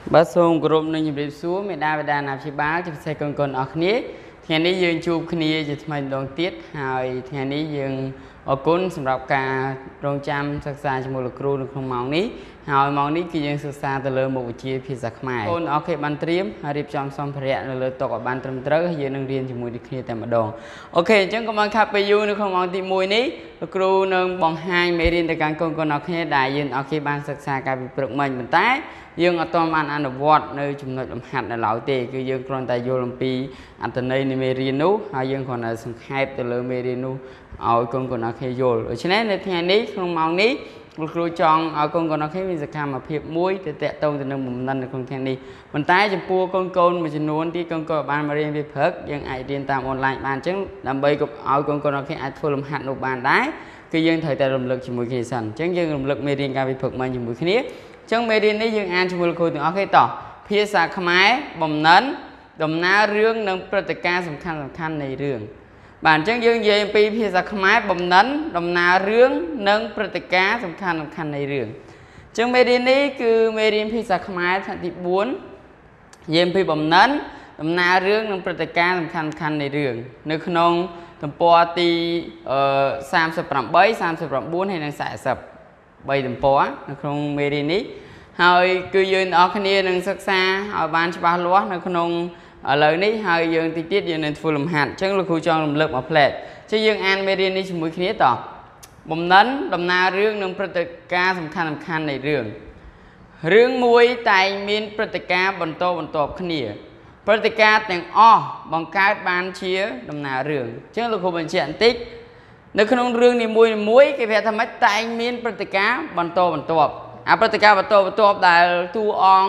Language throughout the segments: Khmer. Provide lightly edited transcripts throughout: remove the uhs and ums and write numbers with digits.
Bác sông của rộm nâng nhập xuống mình đa nạp chế báo cho xe con ở khní thì này dương chụp khní cho mình đoàn tiếtហើយថ្ងៃនេះយើងអរគុណសម្រាប់ការរងចាំសិក្សាជាមួយលោកគ្រូនៅក្នុងម៉ោងនេះហើយម៉ោងនេះគឺយើងសិក្សាទៅលើមុខវិជ្ជាភាសាខ្មែរបងប្អូនអរគុណបានត្រៀមហើយរៀបចំសម្ភារៈនៅលើតុឲ្យបានត្រឹមត្រូវហើយយើងនឹងរៀនជាមួយគ្នាតែម្ដងអូខេអញ្ចឹងកុំឲ្យខាត់ពេលយូរនៅក្នុងម៉ោងទី1នេះលោកគ្រូនឹងបង្ហាញមេរៀនទៅកាន់កូនអរគ្នាដែលយើងអរគុណបានសិក្សាកាលពីព្រឹកមិញប៉ុន្តែយើងអត់ទាន់បានអនុវត្តនៅចំណុចលំហាត់នៅឡើយទេគឺយើងគ្រាន់តែយល់អំពីអត្ថន័យនៃមេរៀននោះហើយយើងគ្រាន់តែសង្ខេបទៅលើមេរៀននោះឲ្យកូនអរគ្នាយល់ដូច្នេះនៅថ្ងៃនេះក្នុងម៉ោងនេះលោកគ្រូចង់ឲ្យកូនអរគ្នាមានសកម្មភាពមួយទៅតាក់ទងទៅនឹងបំណិននៅក្នុងថ្ងៃនេះប៉ុន្តែចំពោះកូនមួយចំនួនទីកូនបានមករៀនវាព្រឹកយើងអាចរៀនតាមអនឡាញបានអញ្ចឹងដើម្បីឲ្យកូនអរគ្នាអាចធ្វើលំហាត់នោះបានដែរគឺយើងត្រូវតែរំលឹកជាមួយគ្នាសិនអញ្ចឹងយើងរំលឹកមេរៀនកាលពីព្រឹកមិញជាមួយគ្នាចឹងមេរៀននេះយើងអានជាមួយលោកគ្រូទាំងអស់គ្នាតោះភាសាខ្មែរបំណិនដំណើររឿងនិងព្រឹត្តិការណ៍សំខាន់នៃរឿងបាទអញ្ចឹងយើងនិយាយអំពីភាសាខ្មែរបំណិនដំណើររឿងនិងព្រឹត្តិការណ៍សំខាន់នៃរឿងអញ្ចឹងមេរៀននេះគឺមេរៀនភាសាខ្មែរថ្នាក់ទី4និយាយអំពីបំណិនដំណើររឿងនិងព្រឹត្តិការណ៍សំខាន់នៃរឿងនៅក្នុងទំព័រទី38 39ហើយនិង40 3ទំព័រនៅក្នុងមេរៀននេះហើយគឺយើងទាំងអស់គ្នានឹងសិក្សាឲ្យបានច្បាស់លាស់នៅក្នុងឥឡូវនេះហើយយើងតិចទៀតយើងនឹងធ្វើលំហាត់អញ្ចឹងលោកគ្រូចង់រំលឹកមួយផ្លែតអញ្ចឹងយើងអានមេរៀននេះជាមួយគ្នាតោះបំណិនដំណើររឿងនិងព្រឹត្តិការណ៍សំខាន់នៃរឿងមួយតែងមានព្រឹត្តិការណ៍បន្តបន្ទាប់គ្នាព្រឹត្តិការណ៍ទាំងអស់បង្កើតបានជាដំណើររឿងអញ្ចឹងលោកគ្រូបញ្ជាក់បន្តិចនៅក្នុងរឿងនីមួយគេប្រាប់ថាម៉េចតែងមានព្រឹត្តិការណ៍បន្តបន្ទាប់អាព្រឹត្តិការណ៍បន្តដែលតួ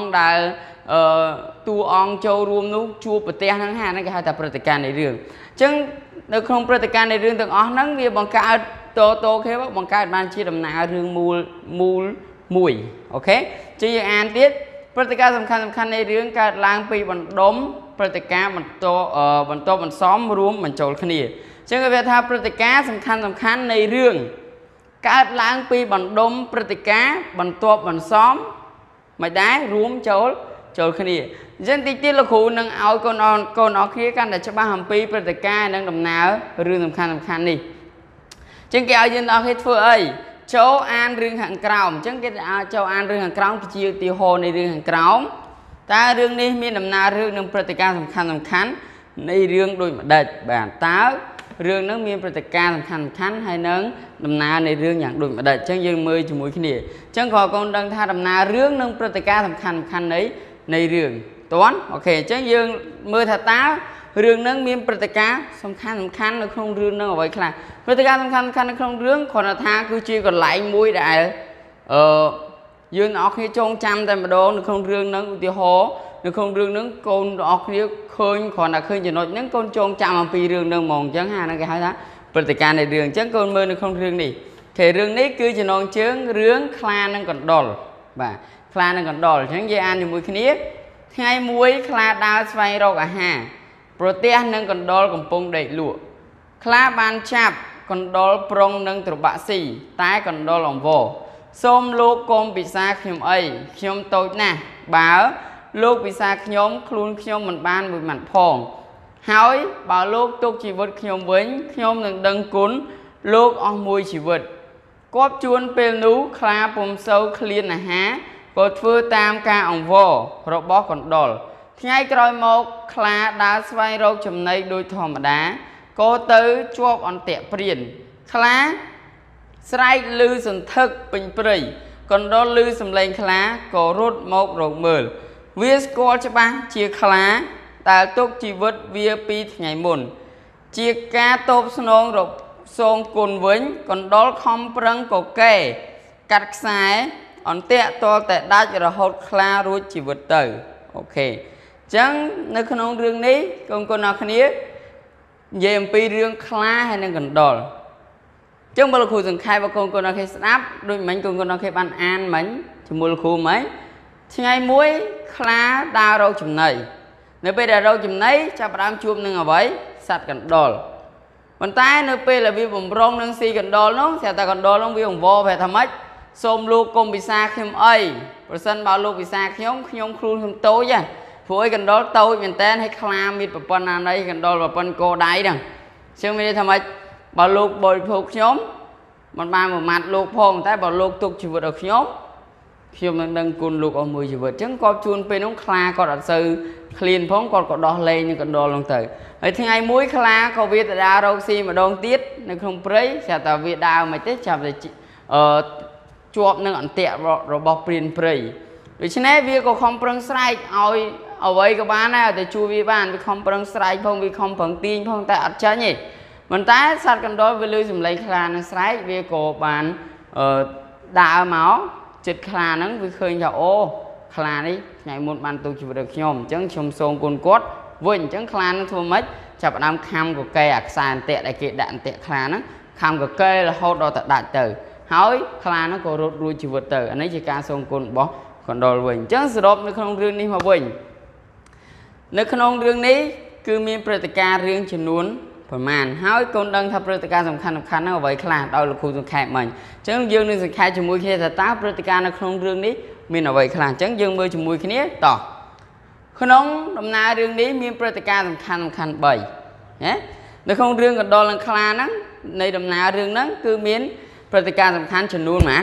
អង្គចូលរួមនោះជួបប្រទេសហ្នឹងហ្នឹងគេហៅថាព្រឹត្តិការណ៍នៃរឿងអញ្ចឹងនៅក្នុងព្រឹត្តិការណ៍នៃរឿងទាំងអស់ហ្នឹងវាបង្កើតតគេបង្កើតបានជាដំណើររឿងមូលមួយអូខេអញ្ចឹងយើងអានទៀតព្រឹត្តិការណ៍សំខាន់នៃរឿងកើតឡើងពីបណ្ដុំព្រឹត្តិការណ៍បន្តបន្សំរួមបញ្ចូលគ្នាអញ្ចឹងគេថាព្រឹត្តិការណ៍សំខាន់នៃរឿងកើតឡើងពីបណ្ដុំព្រឹត្តិការណ៍បន្ទាប់បន្សំមិនដែររួមចូលគ្នាអញ្ចឹងតិចទៀតលោកគ្រូនឹងឲ្យកូនអរគ្នាកាន់តែច្បាស់អំពីព្រឹត្តិការណ៍និងដំណើររឿងសំខាន់នេះអញ្ចឹងគេឲ្យយើងអរគ្នាធ្វើអីចូលអានរឿងខាងក្រោមអញ្ចឹងគេចូលអានរឿងខាងក្រោមគឺជាឧទាហរណ៍នៃរឿងខាងក្រោមតើរឿងនេះមានដំណើររឿងនិងព្រឹត្តិការណ៍សំខាន់នៃរឿងដូចម្ដេចបាទតើរឿងហ្នឹងមានព្រឹត្តិការណ៍សំខាន់ហើយនឹងដំណើរនៃរឿងយ៉ាងដូចម្ដេចអញ្ចឹងយើងមើលជាមួយគ្នាអញ្ចឹងក៏កូនដឹងថាដំណើររឿងនិងព្រឹត្តិការណ៍សំខាន់នៃរឿងតើអូខេអញ្ចឹងយើងមើលថាតើរឿងហ្នឹងមានព្រឹត្តិការណ៍សំខាន់នៅក្នុងរឿងហ្នឹងអ្វីខ្លះព្រឹត្តិការណ៍សំខាន់នៅក្នុងរឿងគ្រាន់តែថាគឺជាកន្លែងមួយដែលយើងអ្នកគ្នាចងចាំតែម្ដងនៅក្នុងរឿងហ្នឹងឧទាហរណ៍នៅក្នុងរឿងហ្នឹងកូនអ្នកគ្នាឃើញគ្រាន់តែឃើញចំណុចហ្នឹងកូនចងចាំអំពីរឿងហ្នឹងហ្មងអញ្ចឹងហ្នឹងគេហៅថាព្រឹត្តិការណ៍នៃរឿងអញ្ចឹងកូនមើលនៅក្នុងរឿងនេះគេរឿងនេះគឺចំណងជើងរឿងខ្លានិងកណ្ដុរបាទខ្លានិងកណ្ដុរអញ្ចឹងយើងអានជាមួយគ្នាថ្ងៃមួយខ្លាដើរស្វែងរកអាហារប្រទះនឹងកណ្ដុរកំពុងដេកលក់ខ្លាបានចាប់កណ្ដុរប្រុងនឹងត្របាក់ស៊ីតែកណ្ដុរអង្វរសូមលោកកុំពិសាខ្ញុំអីខ្ញុំតូចណាស់បើលោកពិសាខ្ញុំខ្លួនខ្ញុំមិនបានមួយម៉ាត់ផងហើយបើលោកទុកជីវិតខ្ញុំវិញខ្ញុំនឹងដឹងគុណលោកអស់មួយជីវិតគាត់ជួនពេលនោះខ្លាពុំសូវឃ្លានអាហារក៏ធ្វើតាមការអង្វររបស់កណ្ដុរថ្ងៃក្រោយមកខ្លាដើរស្វែងរកចំណីដោយធម្មតាក៏ទៅជាប់អន្ទាក់ព្រានខ្លាស្រែកឮសន្ធឹកពេញព្រៃកណ្ដុរឮសំឡេងខ្លាក៏រត់មករកមើលវាស្គាល់ច្បាស់ជាខ្លាដែលទុកជីវិតវាពីថ្ងៃមុនជាការតបស្នងរកសងគុណវិញកណ្ដុរខំប្រឹងក៏កែកាត់ខ្សែអន្ទាក់តលតែដាច់រហូតខ្លារួចជីវិតទៅអូខេអញ្ចឹងនៅក្នុងរឿងនេះកូនអរគ្នានិយាយអំពីរឿងខ្លាហើយនិងកណ្ដុរអញ្ចឹងបើលោកគ្រូសង្ខេបឲ្យកូនអរគ្នាស្ដាប់ដូចមិញកូនអរគ្នាបានអានមិញជាមួយលោកគ្រូមិញថ្ងៃមួយខ្លាដើររកចំណីនៅពេលដែលរកចំណីចាប់ផ្ដើមជួបនឹងអ្វីសត្វកណ្ដុរប៉ុន្តែនៅពេលដែលវាបំរុងនឹងស៊ីកណ្ដុរនោះស្រាប់តែកណ្ដុរនោះវាអង្វរប្រហែលថាម៉េច xôm lục cùng bị xa khiêm ấy rồi sân bảo lục bị xa nhóm khuôn khiêm tối nha phụ ấy gần đó tôi mình tên hay khla mít và phân anh ấy gần đó là phân cô đáy đằng chứ mình đi thầm ấy bảo lục bồi phục nhóm một mặt lục phong tại bảo lục tục chỉ vượt được nhóm khi mà đang côn lục ở 10 chỉ vượt chẳng có chuôn bên ông khla có đặt sư clean phóng còn có đo lên nhưng còn đo lòng tử ấy thì ngày mũi khla có viết ra đâu xi mà đong tiết nên không prấy sẽ tạo việc đào mà tết chạp để chuột nên ẩn tẹt rồi bọc pin prấy vì thế này việc có không prang strike ở vậy các bạn này để chui vi bàn vì không prang strike không vì không phẳng tin không tại ắt chả nhỉ mình tái sát cần đó với lưu dùng lấy khla nó strike việc có bạn đào máu chết khla nắng vì khơi nhà ô khla đi ngày một bàn tụ chỉ được nhom chẳng trong sông cồn cốt vinh chẳng khla nó thua mất chập đám khăm của cây ạc sàn tẹt đại kiện đạn tẹt khla nó khăm của cây là hốt đó đạt từ hỏi khla nó có rốt ruồi chỉ vượt từ anh ấy chỉ ca sông cồn bó còn đồ vinh chẳng sự đốt nó không riêng đi mà vinh nó không riêng ní cứ miền Pratica riêng chỉ nuốnประมาณហើយកូនដឹងថាព្រឹត្តិការណ៍សំខាន់ៗហ្នឹងអ្វីខ្លះដោយលោកគ្រូសង្ខេបមិញអញ្ចឹងយើងនឹងសង្ខេបជាមួយគ្នាថាតើព្រឹត្តិការណ៍នៅក្នុងរឿងនេះមានអ្វីខ្លះអញ្ចឹងយើងមើលជាមួយគ្នាតោះក្នុងដំណើររឿងនេះមានព្រឹត្តិការណ៍សំខាន់ៗ3ណានៅក្នុងរឿងកណ្ដុរនឹងខ្លាហ្នឹងនៃដំណើររឿងហ្នឹងគឺមានព្រឹត្តិការណ៍សំខាន់ចំនួនប៉ុន្មាន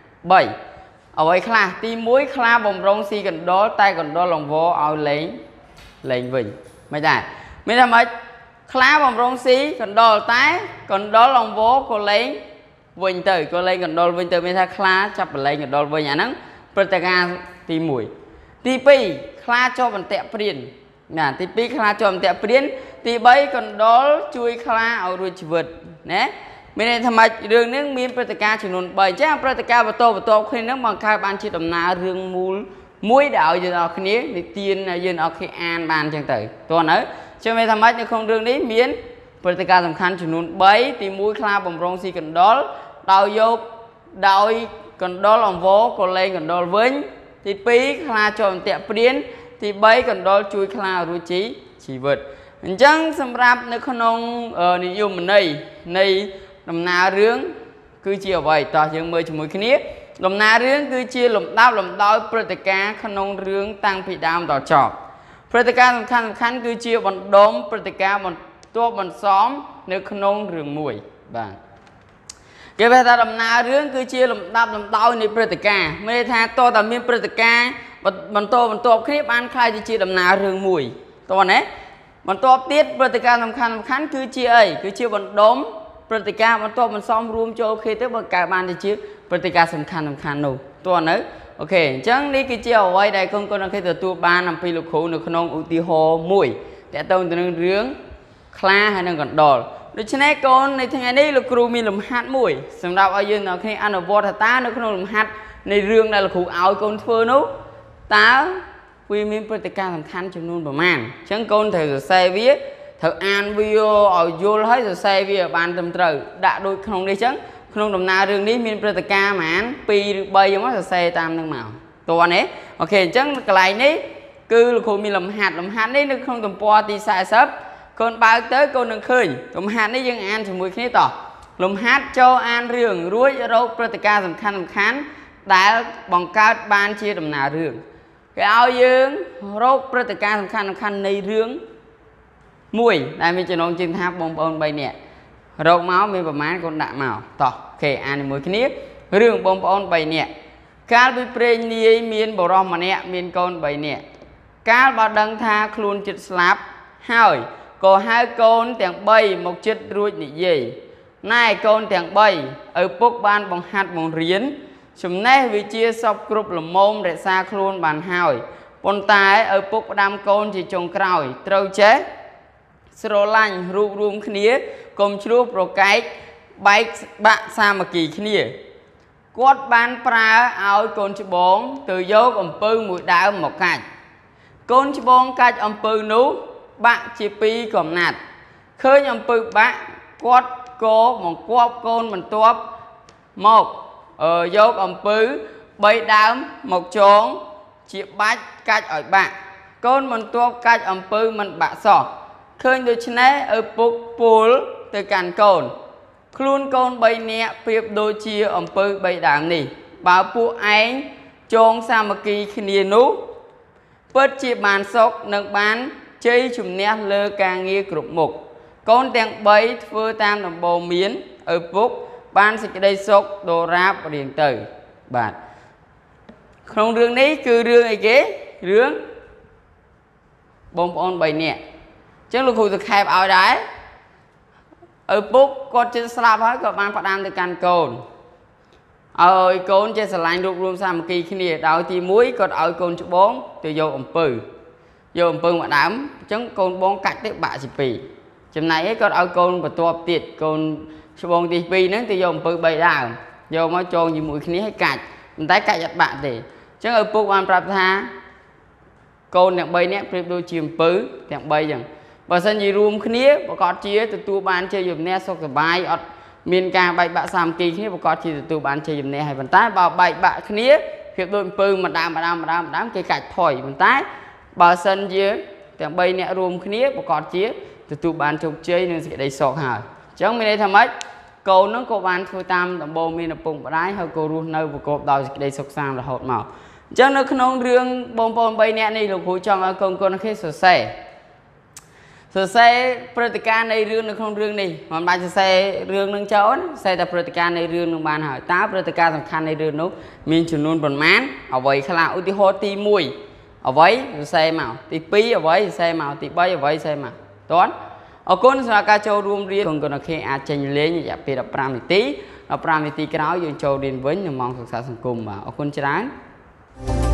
3អ្វីខ្លះទី1ខ្លាបំរុងស៊ីកណ្ដុរតែកណ្ដុរលង្វឲ្យលេងវិញមិនដែរមានថាម៉េចខ្លាបំរុងស៊ីកណ្ដុរតែកណ្ដុរលង្វក៏លេងវិញទៅក៏លេងកណ្ដុរវិញទៅមានថាខ្លាចាប់បលែងកណ្ដុរវិញអាហ្នឹងព្រឹត្តិការណ៍ទី1ទី2ខ្លាជាប់អន្ទាក់ព្រានណាទី2ខ្លាជាប់អន្ទាក់ព្រានទី3កណ្ដុរជួយខ្លាឲ្យរួចជីវិតណាមានន័យថាម៉េចរឿងនេះមានព្រឹត្តិការណ៍ចំនួន3អញ្ចឹងព្រឹត្តិការណ៍បន្ទាប់គ្នាហ្នឹងបង្កើតបានជាដំណើររឿងមូលមួយដែលឲ្យយើងអរគ្នានិទានយើងអរគ្នាអានបានអញ្ចឹងទៅតោះនៅចាំមើលថាម៉េចនៅក្នុងរឿងនេះមានព្រឹត្តិការណ៍សំខាន់ចំនួន3ទី1ខ្លាបំរុងស៊ីកណ្ដុរដោយកណ្ដុរអង្វរក៏លេងកណ្ដុរវិញទី2ខ្លាជាប់អន្ទាក់ព្រានទី3កណ្ដុរជួយខ្លារួចជីវិតអញ្ចឹងសម្រាប់នៅក្នុងនិយមន័យនៃដំណើររឿងគឺជាអ្វីតោះយើងមើលជាមួយគ្នាដំណើររឿងគឺជាលំដាប់លំដោយព្រឹត្តិការណ៍ក្នុងរឿងតាំងពីដើមដល់ចប់ព្រឹត្តិការណ៍សំខាន់គឺជាបណ្ដុំព្រឹត្តិការណ៍បន្ទាប់បន្សំនៅក្នុងរឿងមួយបាទគេថាដំណើររឿងគឺជាលំដាប់លំដោយនៃព្រឹត្តិការណ៍មានន័យថាតើតើមានព្រឹត្តិការណ៍បន្ទាប់គ្នាបានខ្លាយទៅជាដំណើររឿងមួយតើណាបន្ទាប់ទៀតព្រឹត្តិការណ៍សំខាន់គឺជាអីគឺជាបណ្ដុំព្រឹត្តិការណ៍បន្ទាប់បន្សំរួមចូលគ្នាទៅបង្កើតបានទៅជាព្រឹត្តិការណ៍សំខាន់នោះតើនៅអូខេអញ្ចឹងនេះគឺជាអ្វីដែលកូនៗនឹងគេទទួលបានអំពីលោកគ្រូនៅក្នុងឧទាហរណ៍មួយតើតើទៅនឹងរឿងខ្លាហើយនឹងកណ្ដុរដូច្នេះកូននៅថ្ងៃនេះលោកគ្រូមានលំហាត់មួយសម្រាប់ឲ្យយើងអ្នកគ្នាអនុវត្តថាតើនៅក្នុងលំហាត់នៃរឿងដែលលោកគ្រូឲ្យកូនធ្វើនោះតើវាមានព្រឹត្តិការណ៍សំខាន់ចំនួនប្រមាណអញ្ចឹងកូនត្រូវសរសេរវាត្រូវអានវាឲ្យយល់ហើយសរសេរវាបានត្រឹមត្រូវដាក់ដូចក្នុងនេះអញ្ចឹងក្នុងដំណើររឿងនេះមានព្រឹត្តិការណ៍ប្រហែល2ឬ3យ៉ាងមកសរសេរតាមនឹងមកតើណាអូខេអញ្ចឹងកន្លែងនេះគឺលោកគ្រូមានលំហាត់នេះនៅក្នុងទំព័រទី40កូនបើកទៅកូននឹងឃើញលំហាត់នេះយើងអានជាមួយគ្នាតោះលំហាត់ចូលអានរឿងរួចរកព្រឹត្តិការណ៍សំខាន់ដែលបង្កើតបានជាដំណើររឿងគេឲ្យយើងរកព្រឹត្តិការណ៍សំខាន់នៃរឿងមួយដែលមានចំណងជើងថាបងប្អូន3នាក់រកមកមានប្រមាណកូនដាក់មកតោះអូខេអានជាមួយគ្នារឿងបងប្អូន3នាក់កាលពីព្រេងនាយមានបរិសម្នាក់មានកូន3នាក់កាលបើដឹងថាខ្លួនជិតស្លាប់ហើយក៏ហៅកូនទាំង3មកជិតរួចនិយាយណែកូនទាំង3ឪពុកបានបង្ហាត់បង្រៀនចំណេះវិជ្ជាសពគ្រប់លំមរក្សាខ្លួនបានហើយប៉ុន្តែឪពុកផ្ដាំកូនជាចុងក្រោយត្រូវចេះស្រឡាញ់រួបរวมគ្នាកុំឆ្លោះប្រកែកបែកបាក់សាមគ្គីគ្នាគាត់បានប្រើឲ្យកូនច្បងទៅយកអំពៅមួយដើមមកកាច់កូនច្បងកាច់អំពៅនោះបាក់ជា2កំណាត់ឃើញអំពៅបាក់គាត់ក៏បង្គាប់កូនបន្ទាប់មកយកអំពៅ3ដើមមកចងជាបាច់កាច់ឲ្យបាក់កូនបន្ទាប់កាច់អំពៅមិនបាក់សោះឃើញដូច្នេះឪពុកពោលទៅកាន់កូនខ្លួនកូន3នាក់ប្រៀបដូចជាអំពៅ3ដើមនេះបើពួកឯងចងសាមគ្គីគ្នានោះពិតជាបានសុខនិងបានជ័យជំនះលើការងារគ្រប់មុខកូនទាំង3ធ្វើតាមដំបូន្មានឪពុកបានសេចក្តីសុខដរាបរៀងទៅបាទក្នុងរឿងនេះគឺរឿងអីគេរឿងបងប្អូន3នាក់អញ្ចឹងលោកគ្រូសង្ខេបឲ្យដែរឪពុកគាត់ជិតស្លាប់ហើយក៏បានផ្ដាំទៅកាន់កូនឲ្យកូនចេះស្រឡាញ់រួបរวมសាមគ្គីគ្នាដោយទី1គាត់ឲ្យកូនច្បងទៅយកអំពៅមកដើមអញ្ចឹងកូនបងកាច់ទៅបាក់ទី2ចំណែកឯងគាត់ឲ្យកូនបន្ទាប់ទៀតកូនច្បងទី2ហ្នឹងទៅយកអំពៅ3ដើមយកមកចងជាមួយគ្នាឲ្យកាច់ប៉ុន្តែកាច់អត់បាក់ទេអញ្ចឹងឪពុកបានប្រាប់ថាកូនទាំង3នាក់ប្រៀបដូចជាអំពៅទាំង3អញ្ចឹងបើសិនជារួមគ្នាប្រកាសជាទទួលបានជ័យជំនះសុខសប្បាយអត់មានការបែកបាក់សាមគ្គីគ្នាប្រកាសជាទទួលបានជ័យជំនះហើយប៉ុន្តែបើបែកបាក់គ្នាប្រៀបដូចអំពៅម្ដាមគេកាច់ថយប៉ុន្តែបើសិនជាទាំង3នាក់រួមគ្នាប្រកាសជាទទួលបានជោគជ័យនិងសេចក្តីសុខហើយអញ្ចឹងមានន័យថាម៉េចកូននឹងក៏បានធ្វើតាមដំបូន្មានឪពុកម្ដាយហើយក៏រស់នៅប្រកបដោយសេចក្តីសុខសាន្តរហូតមកអញ្ចឹងនៅក្នុងរឿងបងប្អូន3នាក់នេះលោកគ្រូចង់ឲ្យកូនគេសរសេរព្រឹត្តិការណ៍នៃរឿងនៅក្នុងរឿងនេះមិនបាច់សរសេររឿងនឹងចោលសរសេរតែព្រឹត្តិការណ៍នៃរឿងនឹងបានហើយតើព្រឹត្តិការណ៍សំខាន់នៃរឿងនោះមានចំនួនប៉ុន្មានអ្វីខ្លះឧទាហរណ៍ទី1អ្វីសរសេរមកទី2អ្វីសរសេរមកទី3អ្វីសរសេរមកតើអរគុណសម្រាប់ការចូលរួមរៀនគុណគេអាចចេញលេងរយៈពេល15នាទី15នាទីក្រោយយើងចូលរៀនវិញនៅម៉ោងសិក្សាសង្គមបាទអរគុណច្រើន